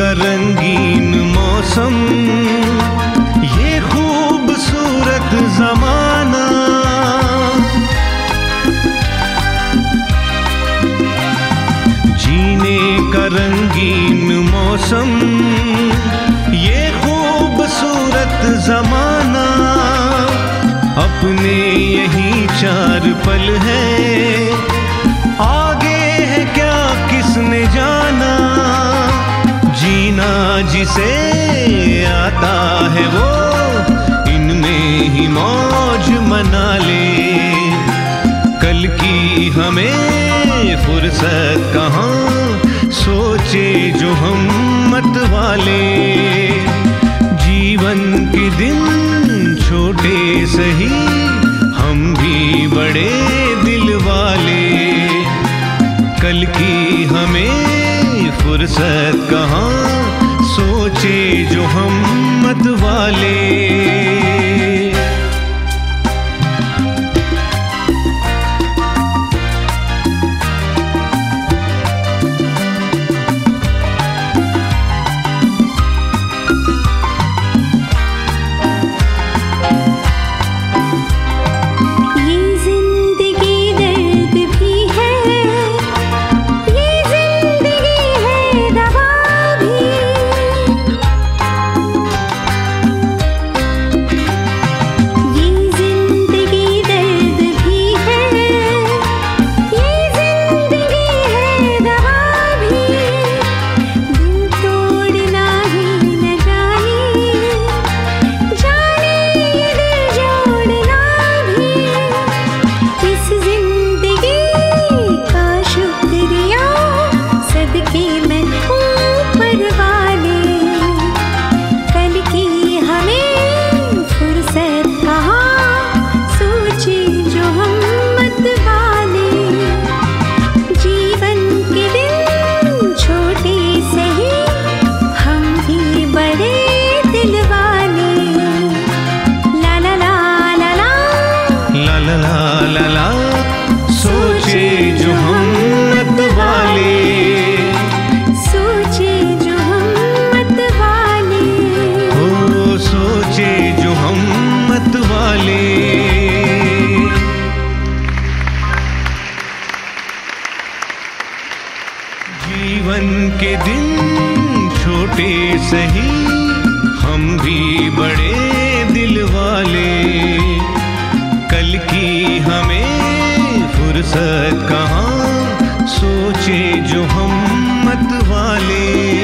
का रंगीन मौसम, ये खूबसूरत जमाना, जीने का रंगीन मौसम, ये खूबसूरत जमाना, अपने यही 4 पल है, आगे है क्या किसने जाना, जीना जिसे आता है वो इनमें ही मौज मना ले, कल की हमें फुर्सत कहाँ, सोचे जो हम मत वाले, जीवन के दिन छोटे सही, हम भी बड़े दिल वाले, कल की हमें फुर्सत कहाँ, सोचे जो हम मत वाले। सोचे जो हम मत वाले, सोचे जो हम मत वाले, हो सोचे जो हम मत वाले। जीवन के दिन छोटे सही, हम भी बड़े दिल वाले, कल की हमें फुर्सत कहाँ, सोचे जो हम मत वाले।